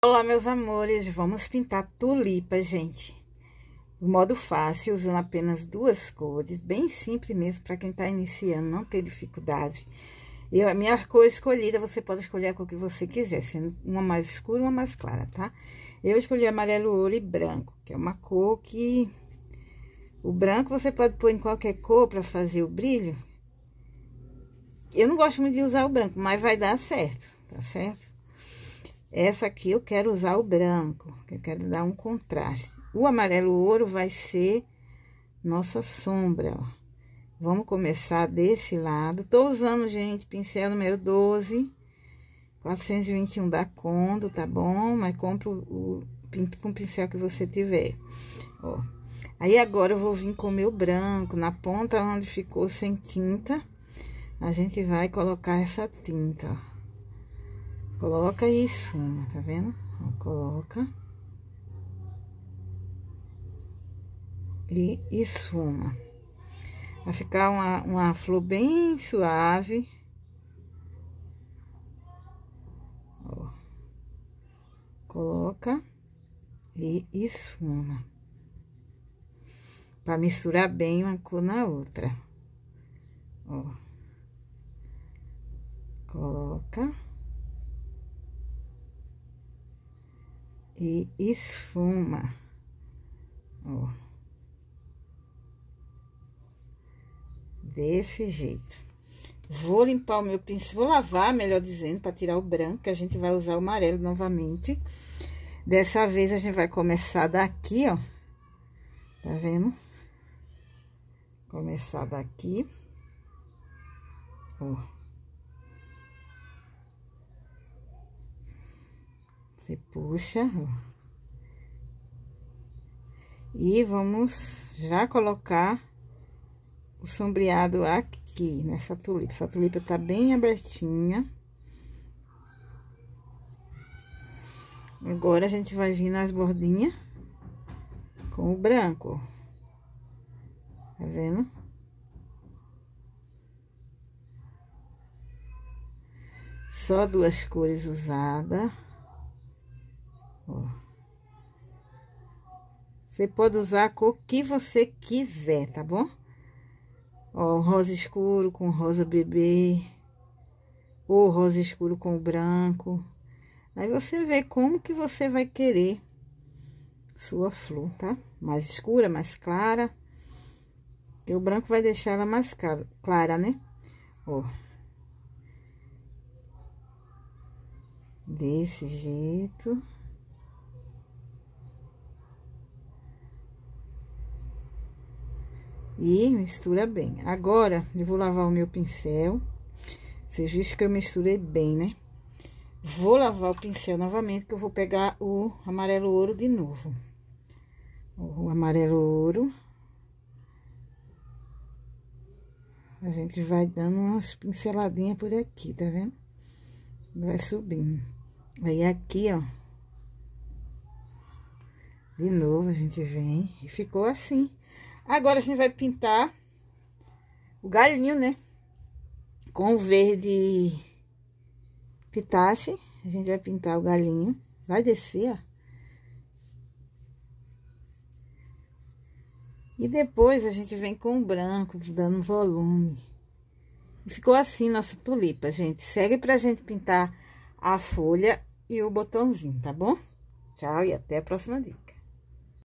Olá, meus amores, vamos pintar tulipas, gente. O modo fácil, usando apenas duas cores, bem simples mesmo, para quem tá iniciando, não ter dificuldade. A minha cor escolhida, você pode escolher a cor que você quiser, sendo uma mais escura e uma mais clara, tá? Eu escolhi amarelo, ouro e branco, que é uma cor que... O branco você pode pôr em qualquer cor para fazer o brilho. Eu não gosto muito de usar o branco, mas vai dar certo, tá certo? Essa aqui eu quero usar o branco, que eu quero dar um contraste. O amarelo ouro vai ser nossa sombra, ó. Vamos começar desse lado. Tô usando, gente, pincel número 12, 421 da Condo, tá bom? Mas compra pinto com o pincel que você tiver, ó. Aí, agora eu vou vir com o meu branco, na ponta onde ficou sem tinta, a gente vai colocar essa tinta, ó. Coloca e esfuma, tá vendo? Ó, coloca. E esfuma. Vai ficar uma flor bem suave. Ó. Coloca e esfuma. Pra misturar bem uma cor na outra. Ó. Coloca. E esfuma, ó, desse jeito. Vou limpar o meu pincel, vou lavar, melhor dizendo, para tirar o branco, que a gente vai usar o amarelo novamente. Dessa vez a gente vai começar daqui, ó, tá vendo? Começar daqui, ó. Você puxa, ó. E vamos já colocar o sombreado aqui, nessa tulipa. Essa tulipa tá bem abertinha. Agora, a gente vai vir nas bordinhas com o branco, ó. Tá vendo? Só duas cores usadas. Ó. Você pode usar a cor que você quiser, tá bom? Ó, rosa escuro com rosa bebê, ou rosa escuro com branco. Aí você vê como que você vai querer sua flor, tá? Mais escura, mais clara. Porque o branco vai deixar ela mais clara, né? Ó. Desse jeito. E mistura bem. Agora, eu vou lavar o meu pincel. Vocês viram que eu misturei bem, né? Vou lavar o pincel novamente, que eu vou pegar o amarelo ouro de novo. O amarelo ouro. A gente vai dando umas pinceladinhas por aqui, tá vendo? Vai subindo. Aí, aqui, ó. De novo, a gente vem e ficou assim. Agora, a gente vai pintar o galinho, né? Com o verde pitache, a gente vai pintar o galinho. Vai descer, ó. E depois, a gente vem com o branco, dando volume. E ficou assim nossa tulipa, gente. Segue pra gente pintar a folha e o botãozinho, tá bom? Tchau e até a próxima dica.